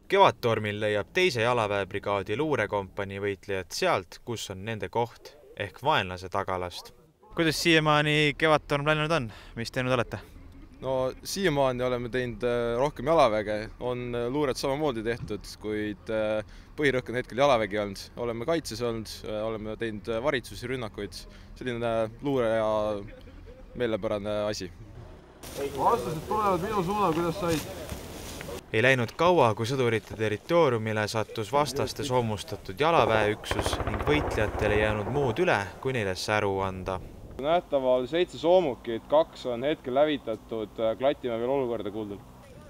Kevadtormil leiab teise jalaväebrigaadi luurekompanii võitlejad sealt, kus on nende koht, ehk vaenlase tagalast. Kuidas siiamaani Kevadtorm läinud on? Mis teinud olete? No siiamaani oleme teinud rohkem jalaväge, on luuret samamoodi tehtud, kuid põhirõhk on hetkel jalavägi olnud. Oleme kaitses olnud, oleme teinud varitsusi, rünnakuid, selline luure ja meelepärane asi. Vastased tulevad minu suunal, kuidas said? Ei läinud kaua, kui sõdurite territooriumile sattus vastaste soomustatud jalaväeüksus ning võitlejatele jäänud muud üle, kui neile säru anda. Nähtaval 7 soomukit, 2 on hetkel lävitatud, Klatimäe veel olukorda kuuldud.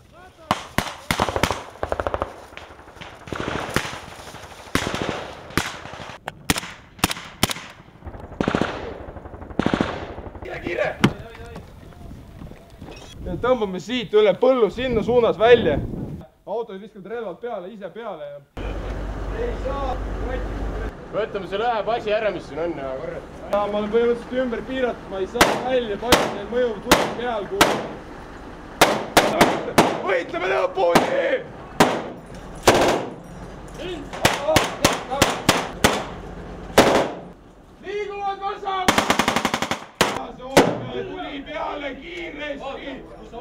Kiire! Tõmbame siit üle põllu sinna suunas välja. Autoid viskavad relvad peale, ise peale. Ei saa! Võtame selle ühe passi ära, mis siin on ja korrat. Ma olen põhimõtteliselt ümber piiratud, ma ei saa välja, passi neil mõjub tuli peal kuule. Võitleme lõpuni! Liiguvad vasak! Tuli peale kiiresti!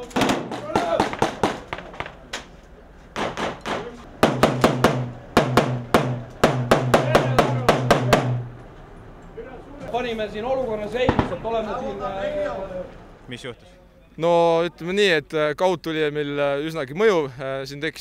Panime siin olukorra seisus, et oleme siin... Mis juhtus? No ütleme nii, et kaud tuli meil üsnagi mõjuv. Siin tekkis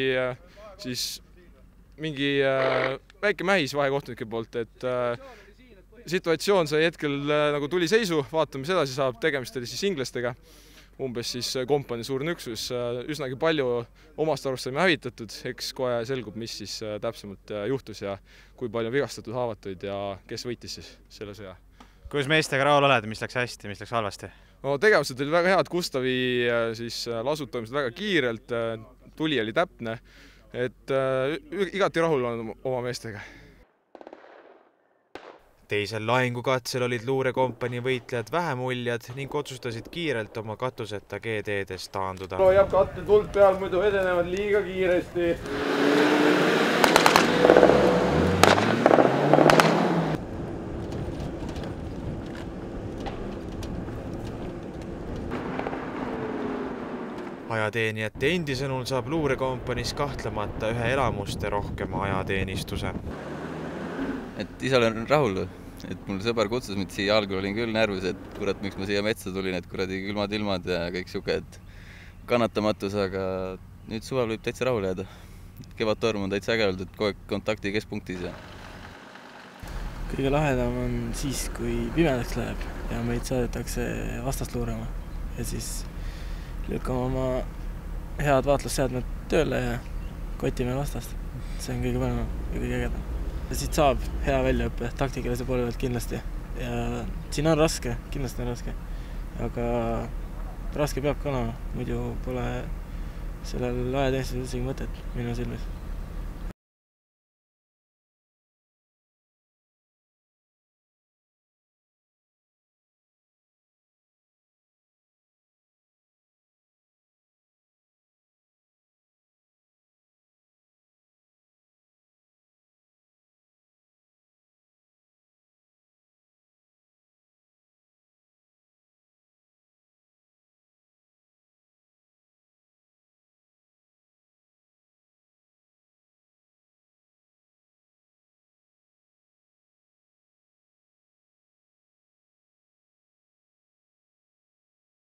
mingi väike mähis vahekohtunike poolt, et situatsioon sai hetkel nagu tuli seisu, vaatame, mis edasi saab. Tegemist oli siis inglastega, umbes siis kompanii suurne üksus. Üsnagi palju omast arust saime hävitatud, eks kohe selgub, mis siis täpsemalt juhtus ja kui palju vigastatud haavatuid ja kes võitis siis selle sõja. Kuidas meestega rahul oled, mis läks hästi, mis läks halvasti? No, tegevused olid väga head, Gustavi lasud toimusid väga kiirelt, tuli oli täpne, et igati rahul on oma meestega. Teisel lahingukatsel olid luurekompanii võitlejad vähemuljad ning otsustasid kiirelt oma katuseta GD-des taanduda. No jääb katte tuld peal, muidu edenevad liiga kiiresti. Ajateenijate endi sõnul saab luurekompaniis kahtlemata ühe elamuste rohkema ajateenistuse. Et ise olen rahul, et mul sõber kutsus mind siia, algul olin küll närvis, et kurat, miks ma siia metsa tulin, et kuradi külmad ilmad ja kõik siuke, et kannatamatus, aga nüüd suvel võib täitsa rahul jääda. Kevadtorm on täitsa äge olnud, et kogu aeg kontakti keskpunktis. Kõige lahedam on siis, kui pimedaks läheb ja meid saadetakse vastast luurama ja siis lükkame oma head vaatlusseadmed tööle ja kotime vastast. See on kõige parem ja kõige ägedam. Ja siit saab hea väljaõppe taktikalise poole pealt kindlasti. Ja siin on raske, kindlasti on raske. Aga raske peab ka olema, muidu pole sellel ajateenistusel isegi mõtet minu silmis.